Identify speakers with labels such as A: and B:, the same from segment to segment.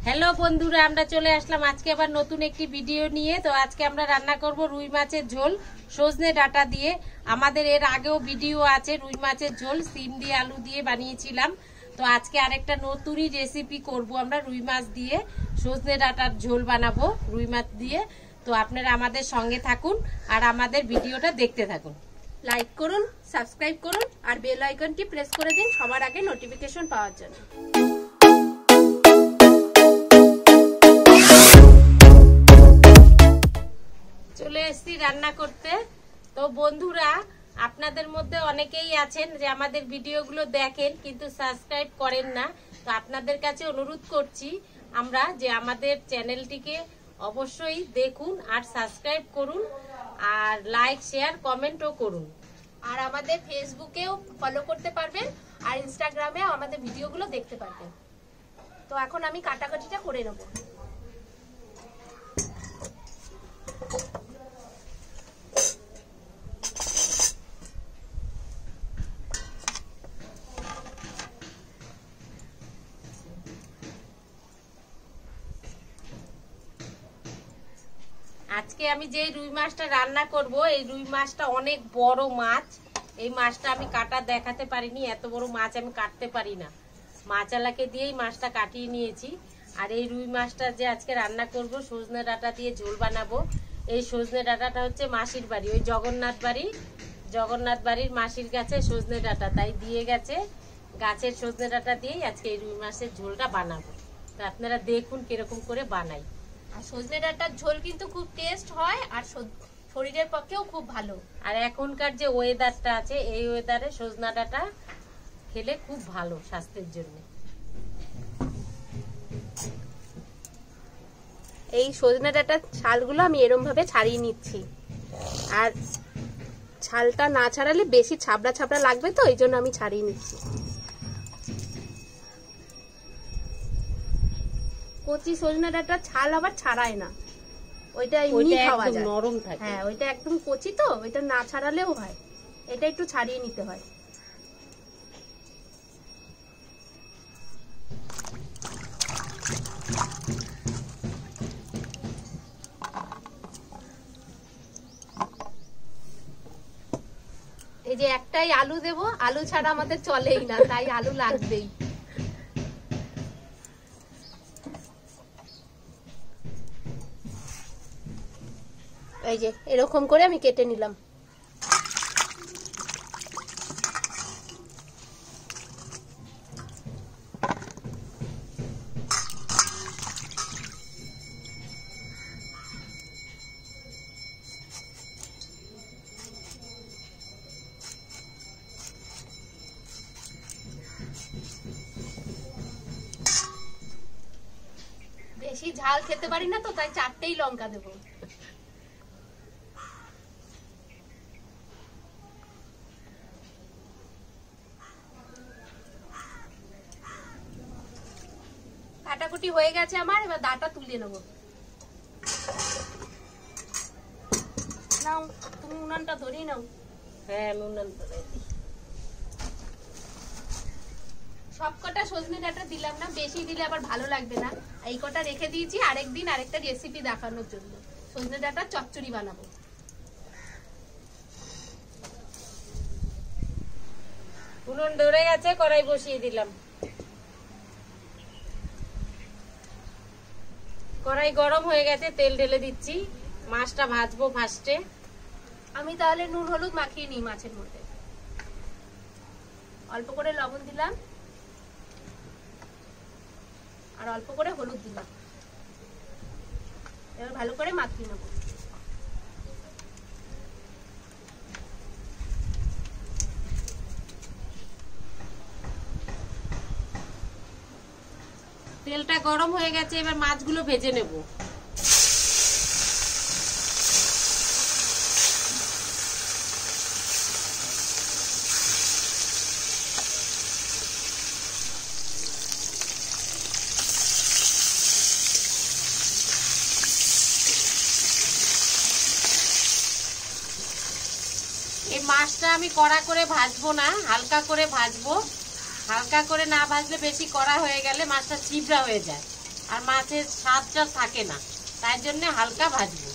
A: Hello বন্ধুরা, আমরা চলে আসলাম আজকে আবার নতুন একটি ভিডিও নিয়ে। তো আজকে আমরা রান্না করব রুই মাছের ঝোল সজনে ডাঁটা দিয়ে। আমাদের এর আগেও ভিডিও আছে রুই মাছের ঝোল সিম দিয়ে আলু দিয়ে বানিয়েছিলাম। তো আজকে আরেকটা নতুনই রেসিপি করব আমরা, রুই মাছ দিয়ে সজনে ডাঁটার ঝোল বানাবো রুই মাছ দিয়ে। তো আপনারা আমাদের সঙ্গে থাকুন আর আমাদের ভিডিওটা দেখতে থাকুন।
B: লাইক করুন, সাবস্ক্রাইব করুন আর বেল আইকনটি প্রেস করে দিন সবার আগে নোটিফিকেশন পাওয়ার জন্য।
A: চলে এসেছি রান্না করতে। তো বন্ধুরা, আপনাদের মধ্যে অনেকেই আছেন যে আমাদের ভিডিওগুলো দেখেন কিন্তু সাবস্ক্রাইব করেন না। তো আপনাদের কাছে অনুরোধ করছি আমরা যে আমাদের চ্যানেলটিকে অবশ্যই দেখুন আর সাবস্ক্রাইব করুন আর লাইক শেয়ার কমেন্টও করুন।
B: আর আমাদের ফেসবুকেও ফলো করতে পারবেন আর ইনস্টাগ্রামেও আমাদের ভিডিওগুলো দেখতে পারবেন। তো এখন আমি কাটাকাটিটা করে নেব।
A: আজকে আমি যে রুই মাছটা রান্না করব, এই রুই মাছটা অনেক বড় মাছ। এই মাছটা আমি কাটা দেখাতে পারিনি, এত বড় মাছ আমি কাটতে পারি না। মাছালাকে দিয়েই মাছটা কাটিয়ে নিয়েছি। আর এই রুই মাছটা যে আজকে রান্না করব সজনে ডাঁটা দিয়ে ঝোল বানাবো। এই সজনে ডাঁটাটা হচ্ছে মাসির বাড়ি, ওই জগন্নাথ বাড়ির মাসির গাছে সজনে ডাঁটা, তাই দিয়ে গেছে। গাছের সজনে ডাঁটা দিয়েই আজকে এই রুই মাছের ঝোলটা বানাবো। তো আপনারা দেখুন কিরকম করে বানাই।
B: আর সজনে ডাঁটার ঝোল কিন্তু খুব টেস্ট হয় আর শরীরের পক্ষেও খুব ভালো।
A: আর এখনকার যে ওয়েদারটা আছে, এই ওয়েদারে সজনা ডাঁটা খেলে খুব ভালো স্বাস্থ্যের জন্য।
B: এই সজনে ডাঁটার ছালগুলো আমি এরকম ভাবে ছাড়িয়ে নিচ্ছি। আর ছালটা না ছাড়ালে বেশি ছাবড়া ছাবড়া লাগবে, তো এই জন্য আমি ছাড়িয়ে নিচ্ছি। কচি সজনে ডাঁটার ছাল আবার ছাড়ায় না, ওইটা এমনি খাওয়া যায়,
A: নরম থাকে।
B: হ্যাঁ, ওইটা একদম কচি, তো ওইটা না ছাড়ালেও হয়, এটা একটু ছাড়িয়ে নিতে হয়। এই যে একটাই আলু দেব, আলু ছাড়া আমাদের চলেই না, তাই আলু লাগবেই। এই যে এরকম করে আমি কেটে নিলাম। বেশি ঝাল খেতে পারি না, তো তাই 4টেই লঙ্কা দেবো। কাটাকুটি হয়ে গেছে আমার, এবার ডাঁটা তুলে নেবো। নাও, তুমি উনানটা ধরিয়ে নাও।
A: হ্যাঁ, আমি উনান ধরাই দিই।
B: সব কটা সজনে ডাঁটা দিলাম না, বেশি দিলে আবার ভালো লাগবে না। এই কটা রেখে দিয়েছি আরেকদিন আরেকটা রেসিপি দেখানোর জন্য, সজনে ডাঁটা চচ্চড়ি বানাবো।
A: উনুন ধরে গেছে, কড়াই বসিয়ে দিলাম। কড়াই গরম হয়ে গেছে, তেল ঢেলে দিচ্ছি। মাছটা ভাজবো ফার্স্টে।
B: আমি তাহলে নুন হলুদ মাখিয়ে নিই মাছের মধ্যে। অল্প করে লবণ দিলাম আর অল্প করে হলুদ দিলাম। এবার ভালো করে মাখিয়ে নেব।
A: তেলটা গরম হয়ে গেছে, এবার মাছগুলো ভেজে নেব। এই মাছটা আমি কড়া করে ভাজবো না, হালকা করে ভাজবো। হালকা করে না ভাজলে বেশি কড়া হয়ে গেলে মাছটা চিবড়া হয়ে যায়। আর মাছের স্বাদটা থাকে না, তাই জন্য হালকা ভাজবো।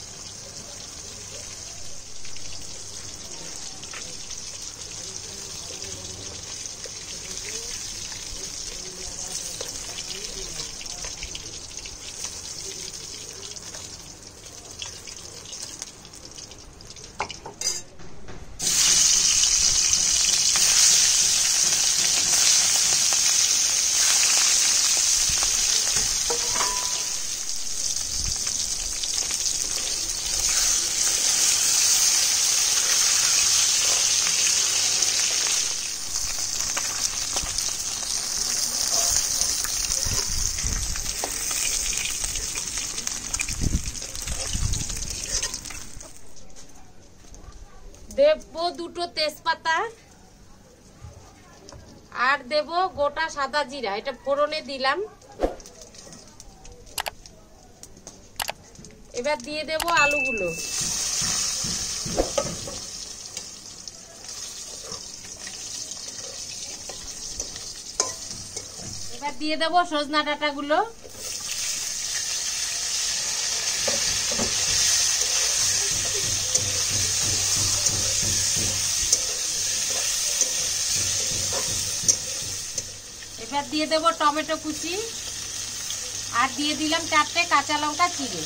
A: দেব দুটো তেজপাতা আর দেব গোটা সাদা জিরা, এটা ফোড়নে দিলাম। এবার দিয়ে দেব আলুগুলো। এবার দিয়ে দেব সজনা ডাঁটাগুলো। এবার দিয়ে দেব টমেটো কুচি আর দিয়ে দিলাম 4টে কাঁচা লঙ্কা চিড়ে।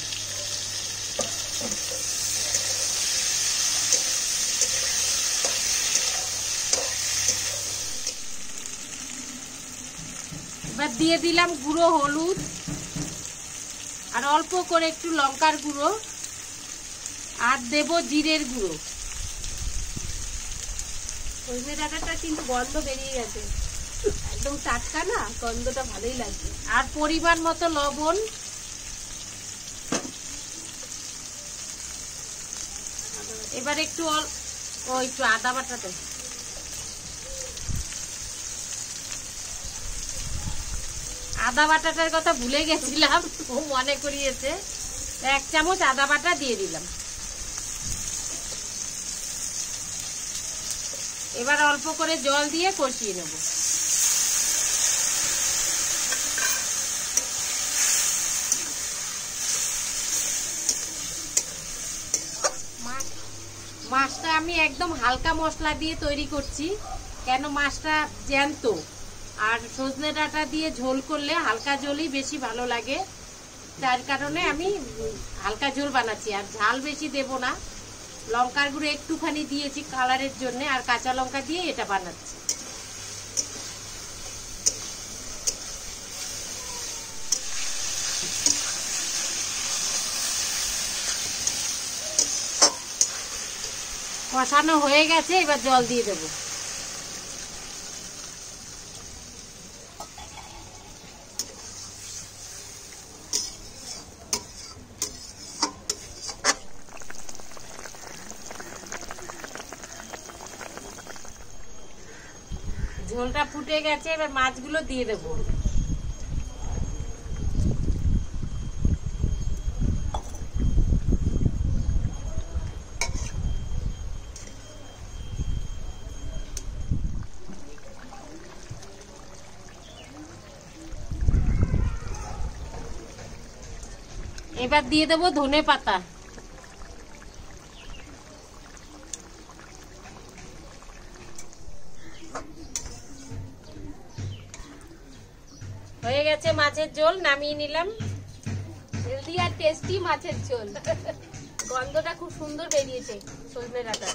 A: এবার দিয়ে দিলাম গুঁড়ো হলুদ আর অল্প করে একটু লঙ্কার গুঁড়ো আর দেব জিরের গুঁড়ো।
B: সজনে ডাঁটাটা কিন্তু গন্ধ বেরিয়ে গেছে, একদম টাটকা না, গন্ধটা ভালোই লাগছে।
A: আর পরিমাণ মতো লবণ। এবার একটু একটু আদা বাটাতে আদা বাটাটার কথা ভুলে গেছিলাম, ও মনে করিয়েছে। 1 চামচ আদা বাটা দিয়ে দিলাম। এবার অল্প করে জল দিয়ে কষিয়ে নেব। মাছটা আমি একদম হালকা মশলা দিয়ে তৈরি করছি, কেন মাছটা জ্যান্ত, আর সজনে ডাঁটা দিয়ে ঝোল করলে হালকা ঝোলই বেশি ভালো লাগে, তার কারণে আমি হালকা ঝোল বানাচ্ছি। আর ঝাল বেশি দেব না, লঙ্কার গুঁড়ো একটুখানি দিয়েছি কালারের জন্য, আর কাঁচা লঙ্কা দিয়ে এটা বানাচ্ছি। কষানো হয়ে গেছে, এবার জল দিয়ে দেব। ঝোলটা ফুটে গেছে, এবার মাছগুলো দিয়ে দেবো। এবার দিয়ে দেবো ধনে পাতা। হয়ে গেছে মাছের ঝোল, নামিয়ে নিলাম।
B: হেলদি আর টেস্টি মাছের ঝোল, গন্ধটা খুব সুন্দর বেরিয়েছে সজনে ডাঁটা।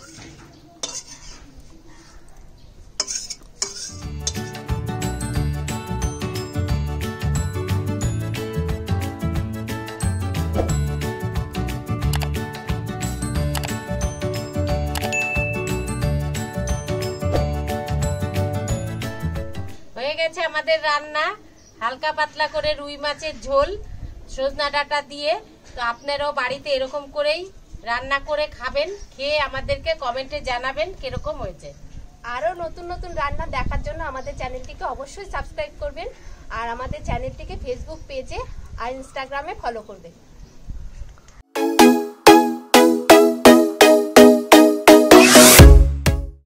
A: হয়ে গেছে আমাদের রান্না, হালকা পাতলা করে রুই মাছের ঝোল সজনা ডাঁটা দিয়ে। তো আপনারাও বাড়িতে এরকম করেই রান্না করে খাবেন, খেয়ে আমাদেরকে কমেন্টে জানাবেন কিরকম হয়েছে।
B: আরো নতুন নতুন রান্না দেখার জন্য আমাদের চ্যানেলটিকে অবশ্যই সাবস্ক্রাইব করবেন, আর আমাদের চ্যানেলটিকে ফেসবুক পেজে আর ইনস্টাগ্রামে ফলো করবেন।